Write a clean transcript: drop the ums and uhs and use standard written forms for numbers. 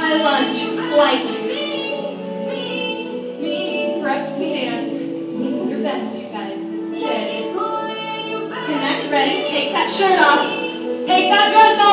high lunge, light. Prep to dance. Your best, you guys. This is it. Connect, ready. Take that shirt off. Take that dress off.